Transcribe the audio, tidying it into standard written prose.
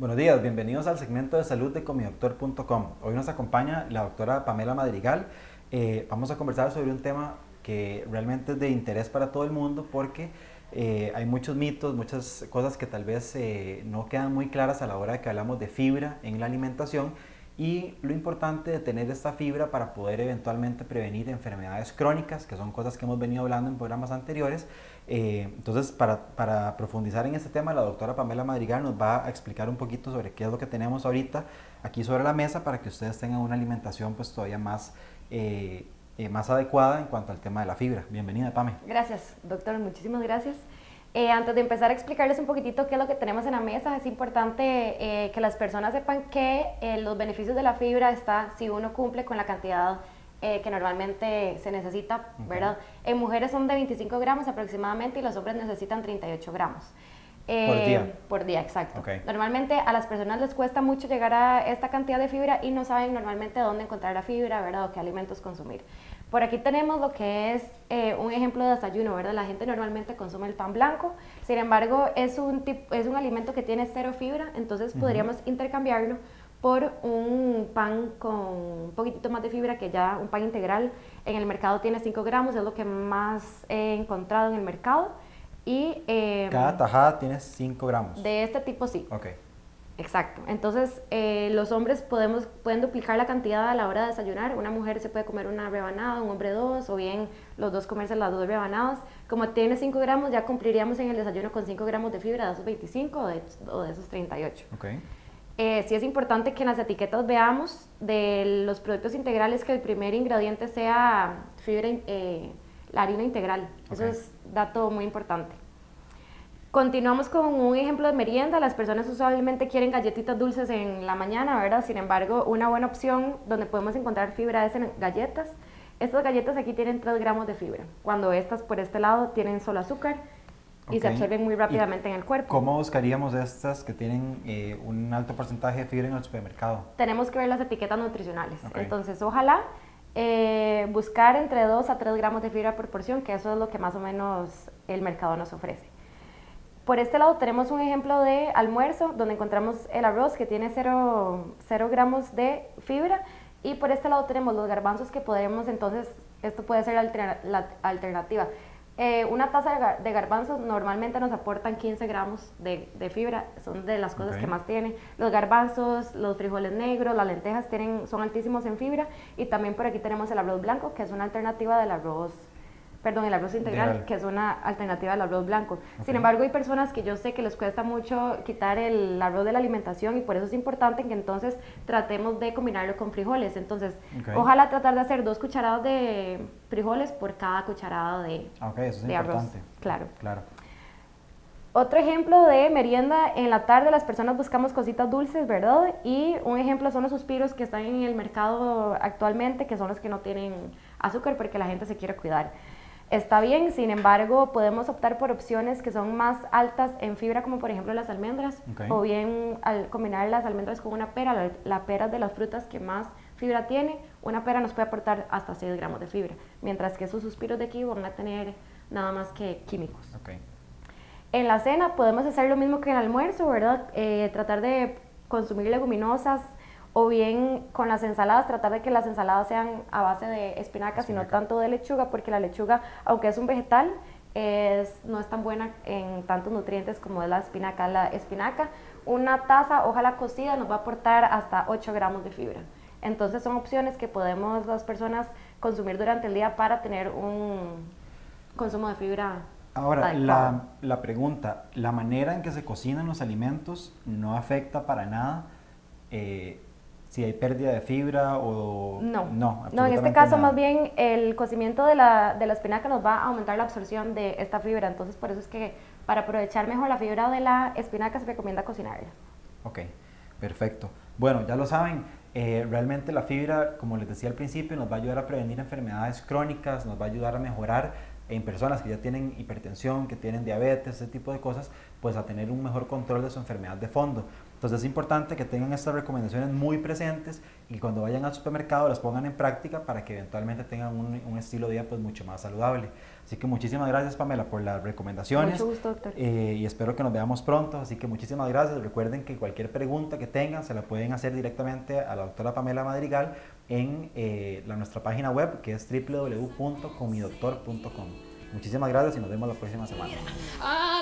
Buenos días, bienvenidos al segmento de salud de comidoctor.com. Hoy nos acompaña la doctora Pamela Madrigal. Vamos a conversar sobre un tema que realmente es de interés para todo el mundo porque hay muchos mitos, muchas cosas que tal vez no quedan muy claras a la hora de que hablamos de fibra en la alimentación y lo importante de tener esta fibra para poder eventualmente prevenir enfermedades crónicas, que son cosas que hemos venido hablando en programas anteriores. Entonces, para profundizar en este tema, la doctora Pamela Madrigal nos va a explicar un poquito sobre qué es lo que tenemos ahorita aquí sobre la mesa para que ustedes tengan una alimentación pues todavía más adecuada en cuanto al tema de la fibra. Bienvenida, Pame. Gracias, doctor, muchísimas gracias. Antes de empezar a explicarles un poquitito qué es lo que tenemos en la mesa, es importante que las personas sepan que los beneficios de la fibra está si uno cumple con la cantidad que normalmente se necesita, ¿verdad? En mujeres son de 25 gramos aproximadamente y los hombres necesitan 38 gramos. ¿Por día? Por día, exacto. Okay. Normalmente a las personas les cuesta mucho llegar a esta cantidad de fibra y no saben normalmente dónde encontrar la fibra, ¿verdad? O qué alimentos consumir. Por aquí tenemos lo que es un ejemplo de desayuno, ¿verdad? La gente normalmente consume el pan blanco, sin embargo es un alimento que tiene cero fibra, entonces podríamos intercambiarlo por un pan con un poquitito más de fibra, que ya un pan integral en el mercado tiene 5 gramos, es lo que más he encontrado en el mercado. Y, cada tajada tiene 5 gramos. De este tipo sí. Ok. Exacto. Entonces, los hombres pueden duplicar la cantidad a la hora de desayunar. Una mujer se puede comer una rebanada, un hombre dos, o bien los dos comerse las dos rebanadas. Como tiene 5 gramos, ya cumpliríamos en el desayuno con 5 gramos de fibra, de esos 25 o de esos 38. Okay. Sí es importante que en las etiquetas veamos de los productos integrales que el primer ingrediente sea fibra, la harina integral. Eso es dato muy importante. Continuamos con un ejemplo de merienda. Las personas usualmente quieren galletitas dulces en la mañana, ¿verdad? Sin embargo, una buena opción donde podemos encontrar fibra es en galletas. Estas galletas aquí tienen 3 gramos de fibra, cuando estas por este lado tienen solo azúcar y se absorben muy rápidamente en el cuerpo. ¿Cómo buscaríamos estas que tienen un alto porcentaje de fibra en el supermercado? Tenemos que ver las etiquetas nutricionales. Entonces, ojalá buscar entre 2 a 3 gramos de fibra por porción, que eso es lo que más o menos el mercado nos ofrece. Por este lado tenemos un ejemplo de almuerzo donde encontramos el arroz que tiene 0 gramos de fibra, y por este lado tenemos los garbanzos que podemos, entonces esto puede ser la alternativa. Una taza de garbanzos normalmente nos aportan 15 gramos de fibra, son de las cosas que más tienen. Los garbanzos, los frijoles negros, las lentejas son altísimos en fibra, y también por aquí tenemos el arroz blanco, que es una alternativa del arroz integral, que es una alternativa al arroz blanco. Sin embargo, hay personas que yo sé que les cuesta mucho quitar el arroz de la alimentación, y por eso es importante que entonces tratemos de combinarlo con frijoles. Entonces, ojalá tratar de hacer 2 cucharadas de frijoles por cada cucharada de eso es arroz. Claro. Otro ejemplo de merienda: en la tarde las personas buscamos cositas dulces, ¿verdad? Y un ejemplo son los suspiros que están en el mercado actualmente, que son los que no tienen azúcar porque la gente se quiere cuidar. Está bien, sin embargo, podemos optar por opciones que son más altas en fibra, como por ejemplo las almendras, o bien al combinar las almendras con una pera. La pera es de las frutas que más fibra tiene. Una pera nos puede aportar hasta 6 gramos de fibra, mientras que esos suspiros de aquí van a tener nada más que químicos. En la cena podemos hacer lo mismo que en el almuerzo, ¿verdad? Tratar de consumir leguminosas, o bien con las ensaladas, tratar de que las ensaladas sean a base de espinacas y no tanto de lechuga, porque la lechuga, aunque es un vegetal, no es tan buena en tantos nutrientes como es la espinaca. La espinaca, una taza, ojalá cocida, nos va a aportar hasta 8 gramos de fibra. Entonces son opciones que podemos las personas consumir durante el día para tener un consumo de fibra. Ahora, la pregunta: ¿la manera en que se cocinan los alimentos no afecta para nada si hay pérdida de fibra o...? No, en este caso nada. Más bien el cocimiento de la espinaca nos va a aumentar la absorción de esta fibra, entonces por eso es que para aprovechar mejor la fibra de la espinaca se recomienda cocinarla. Ok, perfecto. Bueno, ya lo saben, realmente la fibra, como les decía al principio, nos va a ayudar a prevenir enfermedades crónicas, nos va a ayudar a mejorar en personas que ya tienen hipertensión, que tienen diabetes, ese tipo de cosas, pues a tener un mejor control de su enfermedad de fondo. Entonces es importante que tengan estas recomendaciones muy presentes y cuando vayan al supermercado las pongan en práctica para que eventualmente tengan un estilo de vida pues mucho más saludable. Así que muchísimas gracias, Pamela, por las recomendaciones. Mucho gusto, doctor. Y espero que nos veamos pronto. Así que muchísimas gracias. Recuerden que cualquier pregunta que tengan se la pueden hacer directamente a la doctora Pamela Madrigal en nuestra página web, que es www.comidoctor.com. Muchísimas gracias y nos vemos la próxima semana.